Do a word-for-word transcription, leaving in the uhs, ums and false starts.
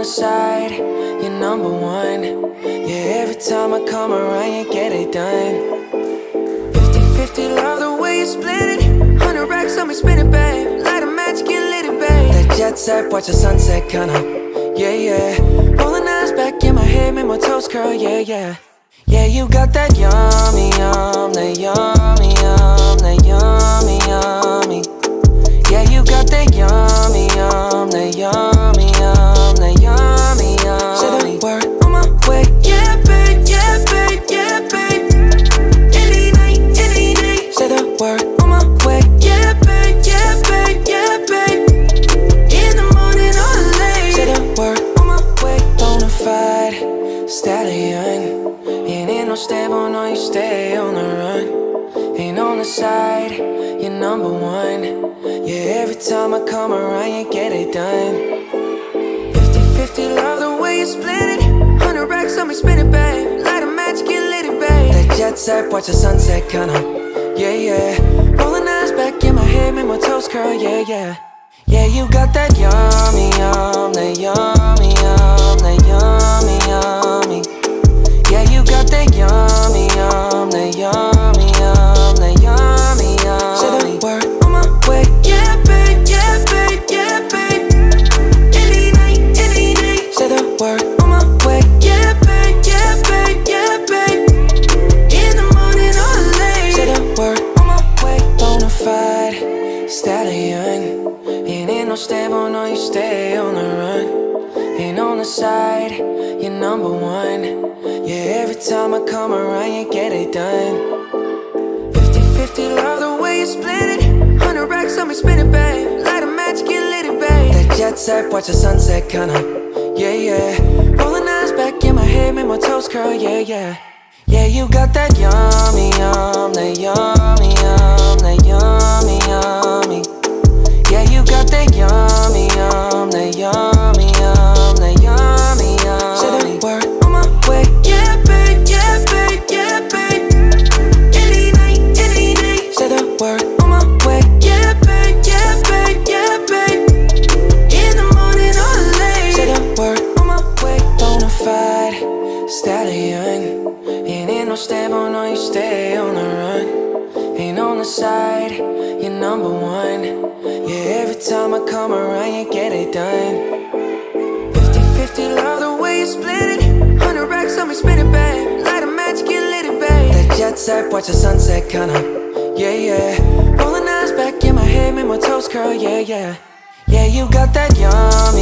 the side, you're number one. Yeah, every time I come around, you get it done. Fifty fifty, love the way you split it. Hundred racks on me, spin it, babe. Light a match, get lit, it, babe. That jet set, watch the sunset, kinda. Yeah, yeah. Rolling eyes back in my head, make my toes curl, yeah, yeah. Yeah, you got that yummy, yum, that yummy, yum, that yummy, yummy. Yeah, you got that yummy, yum, that yummy, yum, that yummy, yum. Say the word on my way, yeah, babe, yeah, babe, yeah, babe. Any night, any day. Say the word on my way, yeah, babe, yeah, babe, yeah, babe. In the morning or late. Say the word on my way. Bonafide stallion. Ain't in no stable, no, you stay on the run. Ain't on the side, you're number one. Yeah, every time I come around, you get it done. Fifty fifty, love the way you split it. Hundred racks on me, spin it, babe. Light a match, get lit, it, babe. That jet set, watch the sunset, kinda. Yeah, yeah. Rolling eyes back in my head, make my toes curl, yeah, yeah. Yeah, you got that yummy, yum, that yummy, yum, that yummy, yummy. Yeah, you got that yummy, yum, that yummy, yum, that yummy, yum. Say the word on my way, yeah, babe, yeah, babe, yeah, babe. Any night, any day. Say the word on my way, yeah, babe, yeah, babe, yeah, babe. In the morning or late. Say the word on my way. Bonafide stallion. Ain't in no stable, no, you stay on the run. Ain't on the side, you're number one. Yeah, every time I come around, you get it done. Fifty fifty, love the way you split it. Hundred racks on me, spin it, babe. Light a match, get lit, it, babe. That jet set, watch the sunset, kinda. Yeah, yeah. Rolling eyes back in my head, make my toes curl, yeah, yeah. Yeah, you got that yummy, yum, that yummy, yum, that yummy, yummy. Yeah, you got that yummy, yum, that yummy, yum, that yummy, yum. Say the word on my way, yeah, babe, yeah, babe, yeah, babe. Any night, any day. Say the word on my way, yeah, babe, yeah, babe, yeah, babe. In the morning or late. Say the word on my way. Bonafide stallion. Ain't in no stable, no, you stay on the run. Ain't on the side, you're number one. Yeah, every time I come around, you get it done. Fifty fifty, love the way you split it. Hundred racks on me, spin it, babe. Light a match, get lit, it, babe. That jet set, watch the sunset, kinda. Yeah, yeah. Rolling eyes back in my head, make my toes curl, yeah, yeah. Yeah, you got that yum.